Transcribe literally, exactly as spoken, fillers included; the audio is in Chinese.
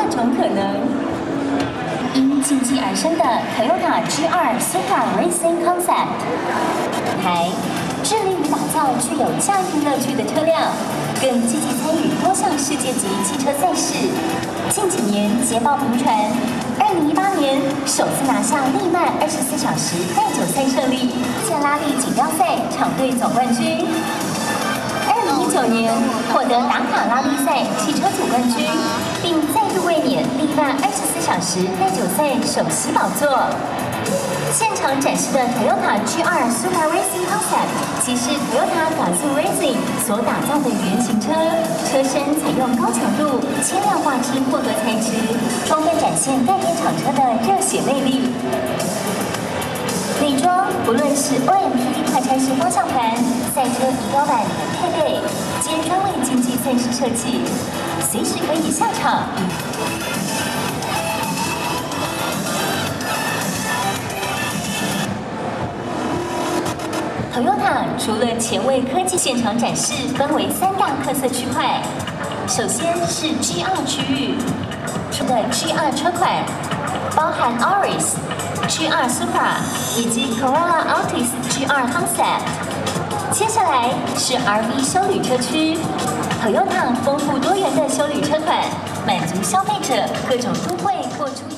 万种可能。因竞技而生的 Toyota G R Supra Racing Concept， 台致力于打造具有驾驭乐趣的车辆，更积极参与多项世界级汽车赛事。近几年捷报频传，二零一八年首次拿下利曼二十四小时耐久赛胜利，切拉利锦标赛场队总冠军。二零一九年获得达卡拉力赛汽车组冠军，并再度卫冕利曼二十四小时耐久赛首席宝座。现场展示的 Toyota G R Supra Racing Concept 即是 Toyota Gazoo Racing 所打造的原型车，车身采用高强度轻量化锌复合材质，充分展现概念厂车的热血魅力。内装不论是 O M P 快拆式方向盘、赛车仪表板等配备，皆专为竞技赛事设计，随时可以下场。Toyota 除了前卫科技现场展示，分为三大特色区块。首先是 G R 区域，出的 G R 车款，包含 Auris、G R Supra 以及 Corolla Altis G R Concept。接下来是 R V 休旅车区 ，Toyota 丰富多元的休旅车款，满足消费者各种都会或出